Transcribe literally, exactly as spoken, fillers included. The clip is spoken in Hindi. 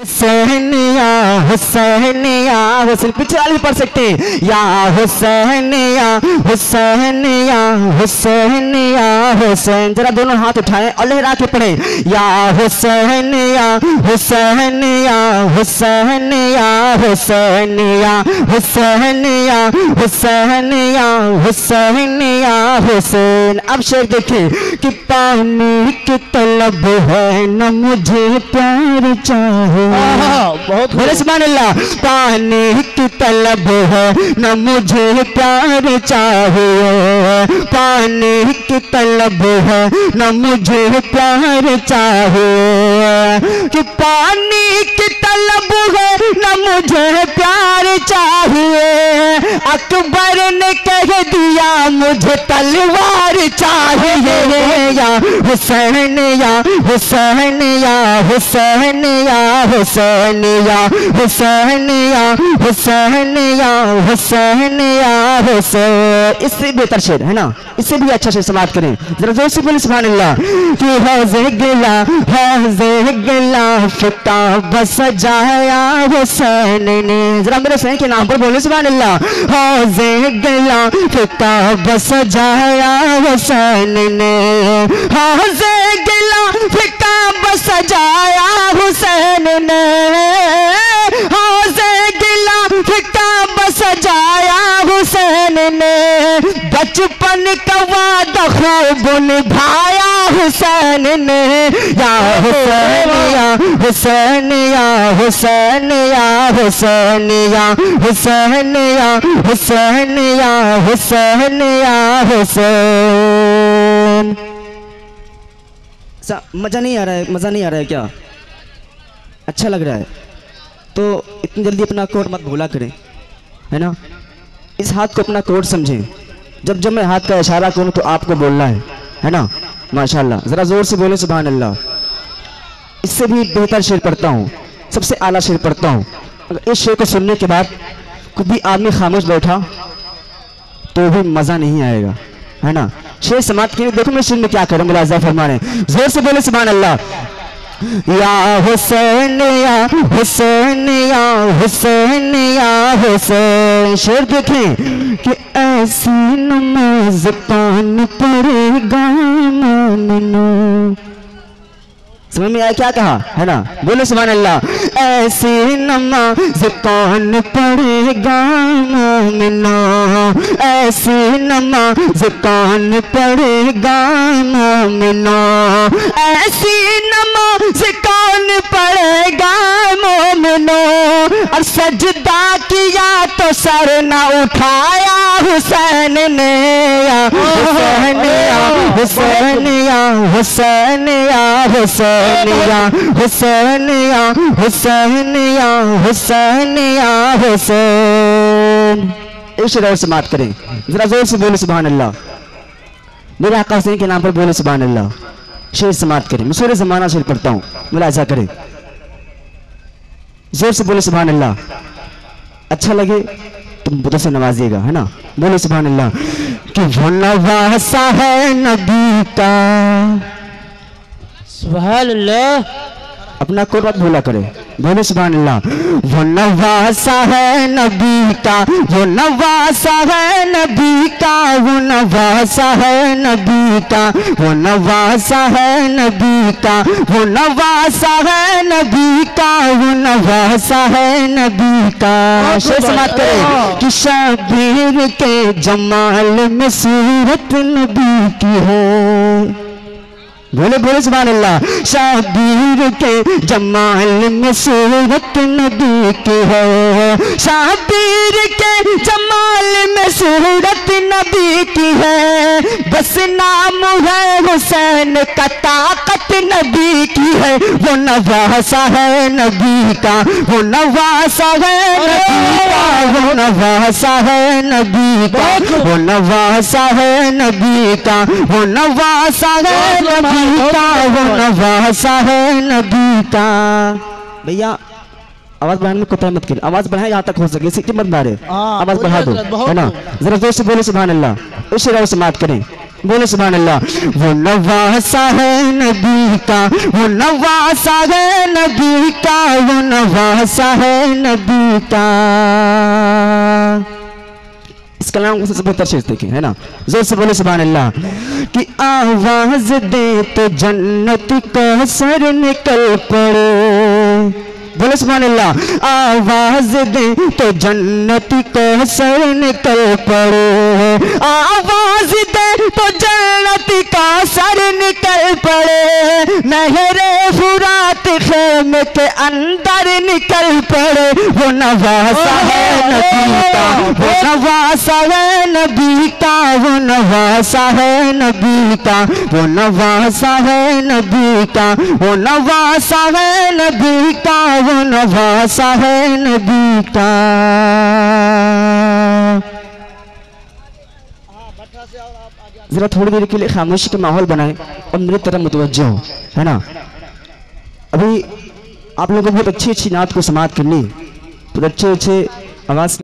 हुसैनिया हुसैनिया हुसैन पीछे वाले भी पढ़ सकते हैं। या हुसैनिया हुसैनिया हुसैनिया हुसैन, जरा दोनों हाथ उठाएं और लहरा के पढ़े। या हुसैनिया हुसैनिया हुसैनिया हुसैनिया हुसैनिया हुसैनिया हुसैनिया हुसैन। अब शेर देखिए कि पानी की तलब है न मुझे प्यार चाहे, बहुत बोले सुभान अल्लाह। पानी की तलब है न मुझे प्यार चाहिए, पानी की तलब है न मुझे प्यार चाहिए, कि पानी की तलब है न मुझे प्यार चाहिए। अकबर ने कह दिया मुझे तलवार चाहिए। या हुसैन या हुसैन या हुसैन या हुसैन या हुसैन या हुसैन या हुसैन या हुसैन। इससे बेहतर शेर है ना, इससे भी अच्छा शेर समाप्त करें, जरा जोर से बोले सुभान अल्लाह। कि हौज़े गिला हौज़े गिला फिता बस जाया हुसैन ने, जरा मेरे हुसैन के नाम पर बोले सुभान अल्लाह। हौज़े गिला फिता बस जाया हुसैन ने, हौज़े गिला फिता बस जाया हुसैन ने, हौज़े गिला फिता बस जाया हुसैन ने। बचपन का वादा खूब निभाया हुसैन ने। या हुसैन या हुसैन या हुसैन या हुसैन या हुसैन या हुसैन या हुसैन या हुसैन। मजा नहीं आ रहा है, मजा नहीं आ रहा है क्या? अच्छा लग रहा है तो इतनी जल्दी अपना कोड मत भूला करें, है ना। इस हाथ को अपना कोड समझें, जब जब मैं हाथ का इशारा करूं तो आपको बोलना है, है ना। माशाल्लाह, जरा जोर से बोले सुभान अल्लाह। इससे भी बेहतर शेर पढ़ता हूँ, सबसे आला शेर पढ़ता हूँ। अगर इस शेर को सुनने के बाद कोई भी आदमी खामोश बैठा तो भी मजा नहीं आएगा, है ना। शेर समाप्त किए, देखो मैं शेर में क्या करूँ, मुलाजा फरमा रहे हैं, जोर से बोले सुभान अल्लाह। या हुसैन या हुसैन या हुसैन या हुसैन। शेर देखें कि ऐसी नमाज कौन पढ़ेगा मोमिनो, समझ में आया क्या कहा, है ना। बोले सुभान अल्लाह। ऐसी नमाज कौन पढ़ेगा मोमिनो, ऐसी नमाज कौन पढ़ेगा मोमिनो, ऐसी नमाज कौन पढ़ेगा मोमिनो। और सजदा किया तो सर न उठाया हुसैन ने। या हुसैन या हुसैन या हुसैन या हुसैन या हुसैन या हुसैन या हुसैन या हुसैन। एक शेर और समाप्त करें, जरा जोर से बोले सुभान अल्लाह। मेरे आका हुसैन के नाम पर बोले सुभान अल्लाह। शेर समाप्त करें, मैं सूरे ज़माना शेर पढ़ता हूँ, मुलाजा करें, जोर से बोले सुभान अल्लाह। अच्छा लगे तो बुद्ध से नवाजिएगा, है ना। बोले सुभान अल्लाह। कि वो नवासा है नबी का, सुभान अल्लाह। अपना कोड मत भूला करे, बोले सुभान अल्लाह। वो नवासा है नबी का, वो नवासा है नबी का, वो नवासा है नबी का, वो नवासा है नबी का, वो नवासा है नबी का, वो नवासा है नबी का। शेर समाप्त करें कि शबीर के जमाल में सूरत नबी की है। बोले बोले सुभान अल्लाह। शाबीर के जमाल में सूरत नबी की है, शाबीर के जमाल में सूरत नबी की है। बस नाम है हुसैन का, ताकत नबी की है। वो नवासा है नबी का, वो नवासा है नबी का, वो नवासा है नबी का, वो नवासा है नबी का, वो नवासा है नबी का, वो नवासा है नबी का। भैया आवाज बढ़ाने में कोताही मत करिए, आवाज बढ़ाए जहाँ तक हो सके, इसी की मत मारे, आवाज बढ़ा दो, है ना। जरा जोर से बोले सुभान अल्लाह। इस शेर से बात करें, बोले सुभान अल्लाह। वो नवासा है नबी का, वो नवासा है नबी का, वो नवासा है नबी का। इस कलाम को सबसे बेहतर चीज देखिए, है ना, जोर से बोले सुभान अल्लाह। कि आवाज दे तो जन्नत का सर निकल पड़े, बोले सुभान अल्लाह। आवाज दे तो जन्नत का सर निकल पड़े, आवाज दे तो जन्नत का सर निकल पड़े, नहरे फुरात खेमे के अंदर निकल पड़े। वो नवासा है नबी का, वो नवासा है नबी का, वो नवासा है नबी का, वो नवासा है नबी का, वो नवासा है नबी का, वो नवासा है नबी का। जरा थोड़ी देर के लिए खामोशी का माहौल बनाए और मेरी तरफ मुतवज्जो हो, है ना। अभी आप लोगों को बहुत अच्छी अच्छी नात को समाप्त करनी, तो अच्छे अच्छे आवाज